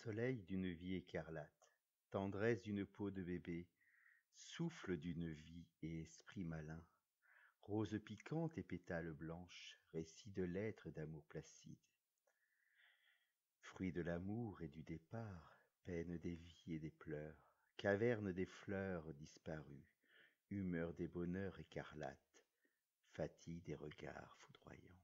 soleil d'une vie écarlate, tendresse d'une peau de bébé, souffle d'une vie et esprit malin, rose piquante et pétales blanches, récit de l'être d'amour placide. Fruit de l'amour et du départ, peine des vies et des pleurs, caverne des fleurs disparues, humeur des bonheurs écarlates, fatigue des regards foudroyants.